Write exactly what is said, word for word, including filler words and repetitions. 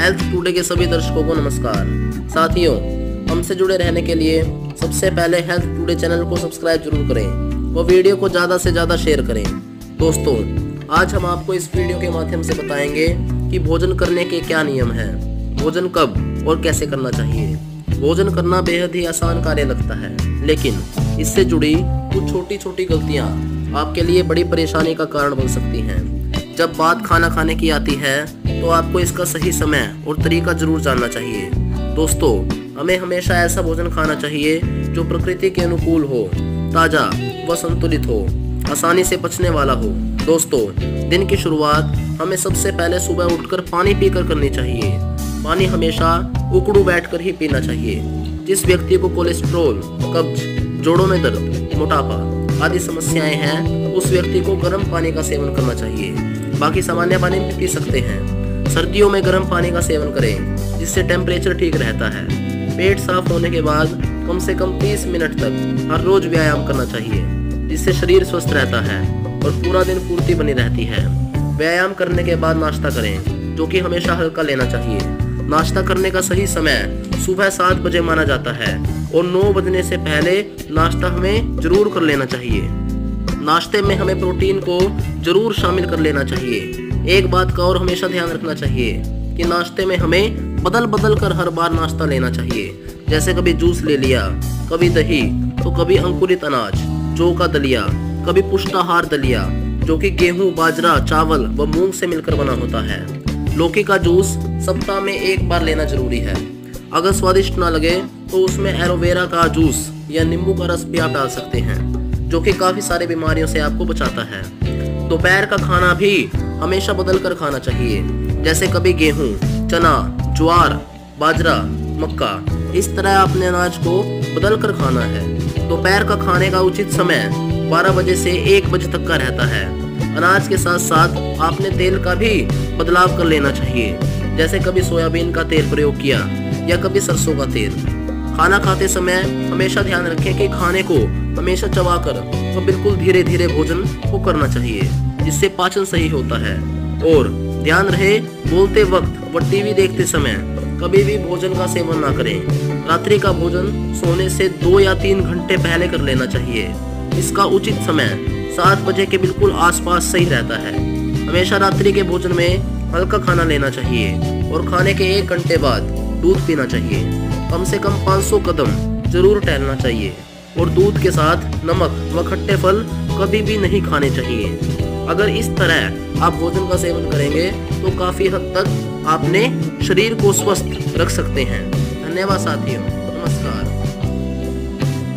Health today के सभी दर्शकों को नमस्कार। साथियों, हमसे जुड़े रहने के लिए सबसे पहले हेल्थ टुडे चैनल को सब्सक्राइब जरूर करें और वीडियो को ज़्यादा से ज़्यादा शेयर करें। दोस्तों, आज हम आपको इस वीडियो के माध्यम से बताएंगे कि भोजन करने के क्या नियम हैं, भोजन कब और कैसे करना चाहिए। भोजन करना बेहद ही आसान कार्य लगता है, लेकिन इससे जुड़ी कुछ छोटी छोटी गलतियाँ आपके लिए बड़ी परेशानी का कारण बन सकती हैं। जब बात खाना खाने की आती है तो आपको इसका सही समय और तरीका जरूर जानना चाहिए। दोस्तों, हमें हमेशा ऐसा भोजन खाना चाहिए जो प्रकृति के अनुकूल हो, ताज़ा व संतुलित हो, आसानी से पचने वाला हो। दोस्तों, दिन की शुरुआत हमें सबसे पहले सुबह उठकर पानी पीकर करनी चाहिए। पानी हमेशा उकड़ू बैठकर ही पीना चाहिए। जिस व्यक्ति को कोलेस्ट्रॉल, कब्ज, जोड़ों में दर्द, मोटापा आदि समस्याएं हैं, उस व्यक्ति को गर्म पानी का सेवन करना चाहिए। बाकी सामान्य पानी भी पी सकते हैं। सर्दियों में गर्म पानी का सेवन करें, जिससे टेम्परेचर ठीक रहता है। पेट साफ होने के बाद कम से कम तीस मिनट तक हर रोज व्यायाम करना चाहिए, जिससे शरीर स्वस्थ रहता है और पूरा दिन फुर्ती बनी रहती है। व्यायाम करने के बाद नाश्ता करें, जो कि हमेशा हल्का लेना चाहिए। नाश्ता करने का सही समय सुबह सात बजे माना जाता है और नौ बजने से पहले नाश्ता हमें जरूर कर लेना चाहिए। नाश्ते में हमें प्रोटीन को जरूर शामिल कर लेना चाहिए। एक बात का और हमेशा ध्यान रखना चाहिए कि नाश्ते में हमें बदल बदल कर हर बार नाश्ता लेना चाहिए। जैसे कभी जूस ले लिया, कभी दही, तो कभी अंकुरित अनाज, जौ का दलिया, कभी पुष्टाहार दलिया, जो कि गेहूं, बाजरा, चावल व मूंग से मिलकर बना होता है। लौकी का जूस सप्ताह में एक बार लेना जरूरी है। अगर स्वादिष्ट ना लगे तो उसमें एलोवेरा का जूस या नींबू का रस भी आप डाल सकते हैं, जो कि काफी सारी बीमारियों से आपको बचाता है। दोपहर का खाना भी हमेशा बदल कर खाना चाहिए। जैसे कभी गेहूं, चना, ज्वार, बाजरा, मक्का, इस तरह अपने अनाज को बदल कर खाना है। दोपहर का खाने का उचित समय बारह बजे से एक बजे तक का रहता है। अनाज के साथ साथ आपने तेल का भी बदलाव कर लेना चाहिए। जैसे कभी सोयाबीन का तेल प्रयोग किया या कभी सरसों का तेल। खाना खाते समय हमेशा ध्यान रखें कि खाने को हमेशा चबाकर व बिल्कुल धीरे धीरे भोजन को करना चाहिए, जिससे पाचन सही होता है। और ध्यान रहे, बोलते वक्त व टीवी देखते समय कभी भी भोजन का सेवन ना करें। रात्रि का भोजन सोने से दो या तीन घंटे पहले कर लेना चाहिए। इसका उचित समय सात बजे के बिल्कुल आसपास सही रहता है। हमेशा रात्रि के भोजन में हल्का खाना लेना चाहिए और खाने के एक घंटे बाद दूध पीना चाहिए। कम से कम पाँच सौ कदम जरूर टहलना चाहिए और दूध के साथ नमक व खट्टे फल कभी भी नहीं खाने चाहिए। अगर इस तरह आप भोजन का सेवन करेंगे तो काफी हद तक आपने शरीर को स्वस्थ रख सकते हैं। धन्यवाद साथियों, नमस्कार।